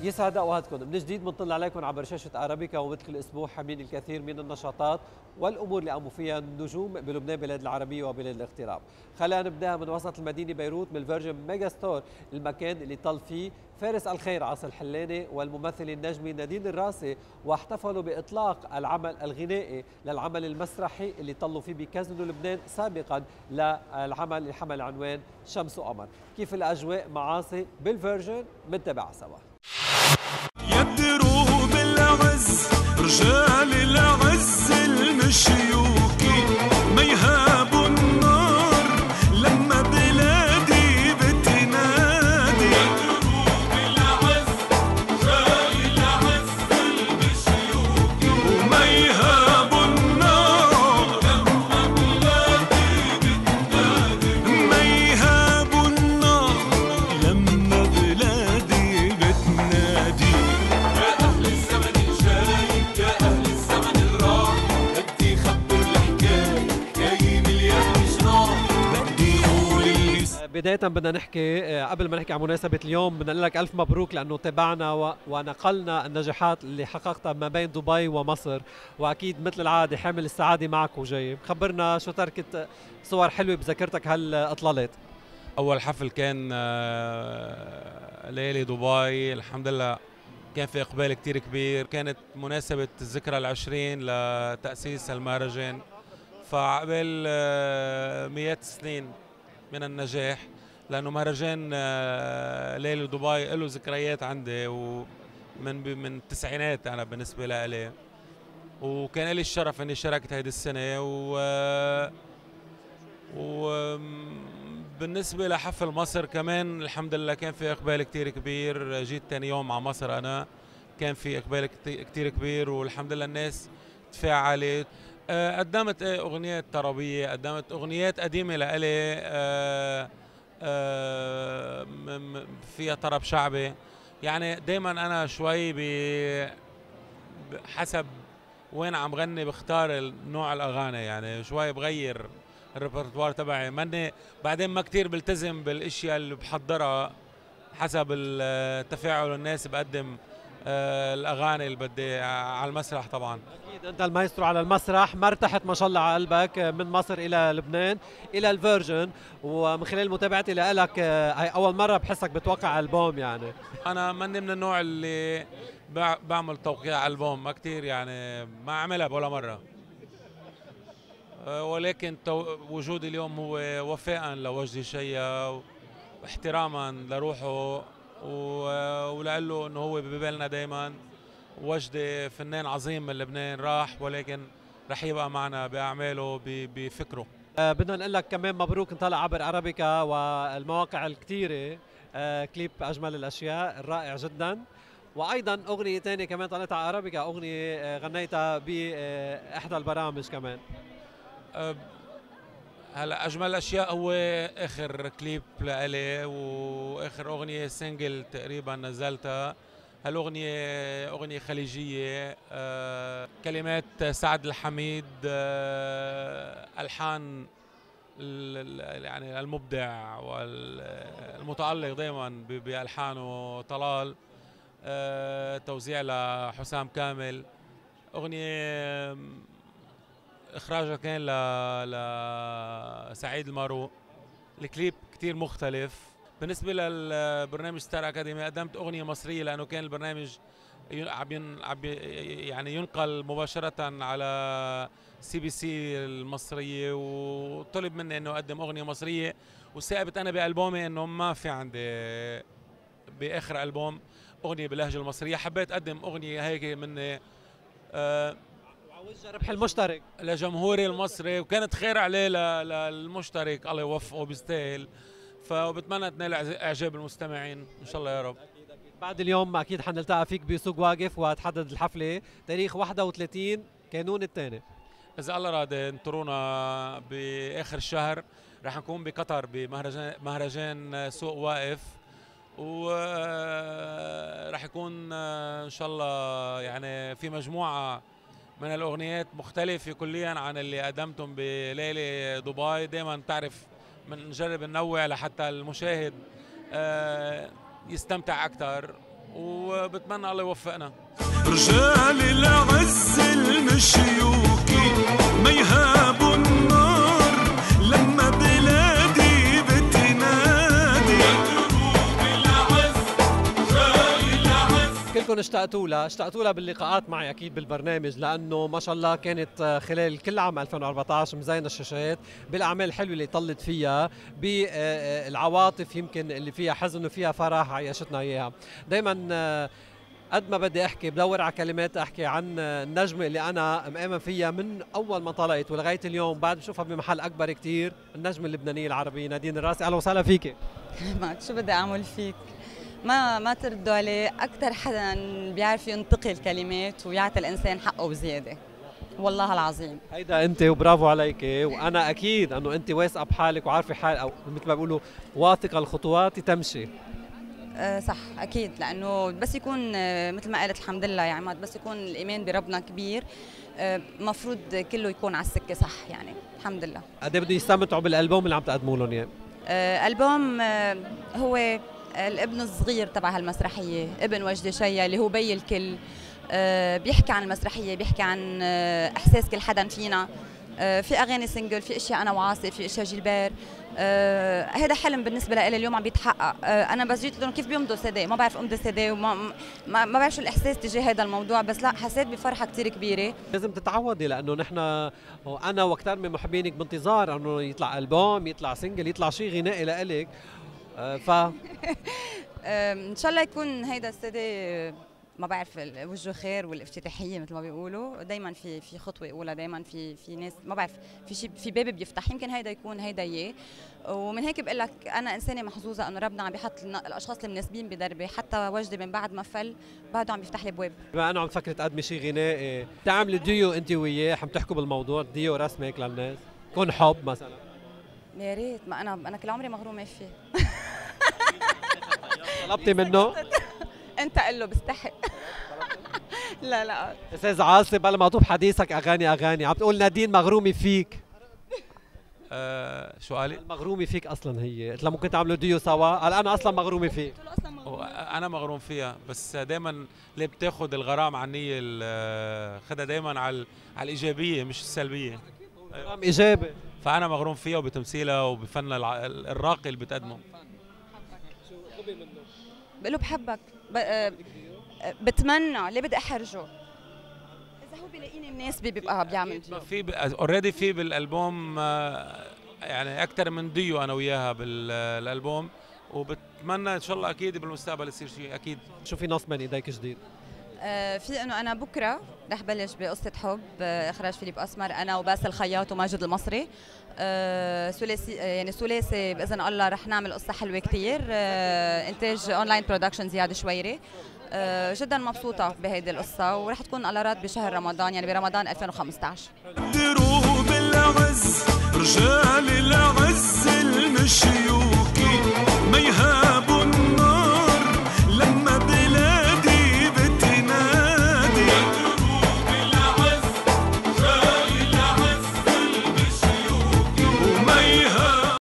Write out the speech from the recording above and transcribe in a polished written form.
يسعد اوقاتكم من جديد. بنطل عليكم عبر شاشه ارابيكا، ومثل كل اسبوع حاملين الكثير من النشاطات والامور اللي قاموا فيها النجوم بلبنان بلاد العربيه وبلاد الاغتراب. خلينا نبدا من وسط المدينه بيروت، من الفيرجن ميجا ستور، المكان اللي طل فيه فارس الخير عاصي الحلاني والممثل النجمي نادين الراسي، واحتفلوا باطلاق العمل الغنائي للعمل المسرحي اللي طلوا فيه بكازينو لبنان سابقا للعمل اللي حمل عنوان شمس وقمر. كيف الاجواء معاصي بالفيرجن؟ بنتابعها سوا. يا دروب العز رجال العز المشيوكي ما يهابوا النار لما بلادي بتنادي. يا دروب العز رجال العز المشيوكي وما يهابوا النار لما بلادي بتنادي. ما يهابوا النار لما بلادي بتنادي. بداية بدنا نحكي قبل ما نحكي عن مناسبة اليوم، بدنا نقول لك ألف مبروك لأنه تابعنا ونقلنا النجاحات اللي حققتها ما بين دبي ومصر، وأكيد مثل العادة حامل السعادة معك وجاي. خبرنا شو تركت صور حلوة بذاكرتك هالإطلالات. أول حفل كان ليلة دبي، الحمد لله كان في إقبال كتير كبير. كانت مناسبة الذكرى العشرين لتأسيس المهرجان، فعقبال مئات السنين من النجاح، لأنه مهرجان ليلة دبي له ذكريات عندي من التسعينات. أنا بالنسبة لي وكان لي الشرف إني شاركت هيدي السنة بالنسبة لحفل مصر كمان الحمد لله كان في إقبال كتير كبير. جيت تاني يوم على مصر، أنا كان في إقبال كتير كبير والحمد لله الناس تفاعلت. قدمت أغنيات طربية، قدمت أغنيات قديمة لإلي فيها طرب شعبي. يعني دايما أنا شوي حسب وين عم غني بختار نوع الأغاني، يعني شوي بغير الريpertoire تبعي. ماني بعدين ما كتير بلتزم بالاشياء اللي بحضرها، حسب التفاعل الناس بقدم الاغاني اللي بدي على المسرح. طبعا اكيد انت المايسترو على المسرح، ما ارتحت ما شاء الله على قلبك من مصر الى لبنان الى الفيرجن، ومن خلال متابعتي لك هي اول مره بحسك بتوقع البوم. يعني انا ماني من النوع اللي بعمل توقيع البوم، ما كتير يعني ما عملها ولا مره، ولكن وجودي اليوم هو وفاء لوجدي شيا واحتراما لروحه ولقله انه هو ببالنا دائما. وجدي فنان عظيم من لبنان، راح ولكن رح يبقى معنا باعماله بفكره. بدنا نقول لك كمان مبروك انطلع عبر ارابيكا والمواقع الكثيره. كليب اجمل الاشياء الرائع جدا، وايضا اغنيه ثانيه كمان طلعت على ارابيكا، اغنيه غنيتها باحدى البرامج كمان. هلا اجمل الاشياء هو اخر كليب لإلي واخر اغنيه سنجل تقريبا نزلتها. هالاغنيه اغنيه خليجيه، كلمات سعد الحميد، الحان يعني المبدع والمتالق دائما بالحانه طلال، توزيع لحسام كامل. اغنيه اخراجها كان لسعيد المارو. الكليب كتير مختلف. بالنسبه للبرنامج ستار اكاديمي قدمت اغنيه مصريه لانه كان البرنامج يعني ينقل مباشره على CBC المصريه، وطلب مني انه اقدم اغنيه مصريه. وثابت انا بالبومي انه ما في عندي باخر البوم اغنيه باللهجه المصريه. حبيت اقدم اغنيه هيك مني وجه ربح المشترك لجمهوري المصري، وكانت خير عليه للمشترك، الله يوفقه بيستاهل. فبتمنى تنال اعجاب المستمعين ان شاء الله يا رب. أكيد. بعد اليوم اكيد حنلتقى فيك بسوق واقف وتحدد الحفله تاريخ 31 كانون الثاني. اذا الله راد انطرونا باخر الشهر، رح نكون بقطر بمهرجان سوق واقف، ورح يكون ان شاء الله يعني في مجموعه من الاغنيات مختلفه كليا عن اللي قدمتهم بليله دبي. دائما بتعرف بنجرب ننوع لحتى المشاهد يستمتع اكثر وبتمنى الله يوفقنا. رجال العز المشيوكي ما يهابوا النار لما بلادي بتنادي. كلكم اشتقتوا لها باللقاءات معي اكيد بالبرنامج، لانه ما شاء الله كانت خلال كل عام 2014 مزينه الشاشات بالاعمال الحلوه اللي طلت فيها، بالعواطف يمكن اللي فيها حزن وفيها فرح عيشتنا اياها. دائما قد ما بدي احكي بدور على كلمات احكي عن النجمه اللي انا مآمن فيها من اول ما طلعت ولغايه اليوم، بعد بشوفها بمحل اكبر كتير، النجمه اللبنانيه العربيه نادين الراسي. اهلا وسهلا فيكي. معك شو بدي اعمل فيك؟ ما تردوا عليه، اكثر حدا بيعرف ينتقي الكلمات ويعطي الانسان حقه بزياده، والله العظيم. هيدا انت وبرافو عليكي، وانا اكيد انه انت واثقه بحالك وعارفه حال، او مثل ما بيقولوا واثقه الخطوات تمشي. صح اكيد، لانه بس يكون مثل ما قالت الحمد لله يا عماد، بس يكون الايمان بربنا كبير، مفروض كله يكون على السكه صح يعني، الحمد لله. قد ايه بده يستمتعوا بالالبوم اللي عم تقدموا لهم اياه؟ البوم هو الابن الصغير تبع هالمسرحيه، ابن وجدي شيا اللي هو بي الكل، بيحكي عن المسرحيه، بيحكي عن احساس كل حدا فينا، في اغاني سنجل، في اشياء انا وعاصف، في اشياء جيلبير. هذا حلم بالنسبه لي اليوم عم بيتحقق. انا بس جيت لهم كيف بيمضوا سي، ما بعرف امضي سي، وما ما بعرف شو الاحساس تجاه هذا الموضوع، بس لا حسيت بفرحه كثير كبيره. لازم تتعودي، لانه نحن انا واكثر من محبينك بانتظار انه يطلع البوم، يطلع سنجل، يطلع شيء غنائي لإلك. ان شاء الله يكون هيدا السي ما بعرف وجهه خير والافتتاحيه مثل ما بيقولوا، دائما في خطوه اولى، دائما في ناس ما بعرف في شيء، في باب بيفتح، يمكن هيدا يكون هيدا اياه. ومن هيك بقول لك انا انسانه محظوظه انه ربنا عم بيحط الاشخاص المناسبين بدربي، حتى وجدي من بعد ما فل بعده عم بيفتح لي ابواب. بما انه عم تفكري تقدمي شيء غنائي، تعملي ديو انت وياه، عم تحكوا بالموضوع ديو رسمي هيك للناس، كون حب مثلا؟ يا ريت، ما انا كل عمري مغرومه فيه. طلبتي منه؟ انت قل له بستحق. لا استاذ عاصم، قبل ما اطوب حديثك اغاني عم تقول نادين مغرومه فيك. شو قالي؟ مغرومه فيك اصلا هي، قلت لها ممكن تعملوا ديو سوا، قال انا اصلا مغرومه فيك. انا مغروم فيها، بس دائما اللي بتاخذ الغرام عن النيه خدها دائما على الايجابيه مش السلبيه. غرام ايجابي. فانا مغروم فيها وبتمثيلها وبفنها الراقي اللي بتقدمه. بقول له بحبك، بتمنى، ليه بدي احرجه؟ اذا هو بيلاقيني مناسبه بيبقى بيعمل ديو. في اوريدي في بالالبوم يعني اكثر من ديو انا وياها بالالبوم، وبتمنى ان شاء الله اكيد بالمستقبل يصير شيء اكيد. شو في نص من ايديك جديد؟ في انه انا بكره رح بلش بقصه حب، اخراج فيليب اسمر، انا وباسل الخياط وماجد المصري، ثلاثي يعني ثلاثي باذن الله. رح نعمل قصه حلوه كثير، انتاج اونلاين برودكشن زياد شويري. جدا مبسوطه بهيدي القصه، ورح تكون قلارات بشهر رمضان، يعني برمضان 2015. دروب العز رجال العز المشيوكي ما يهاب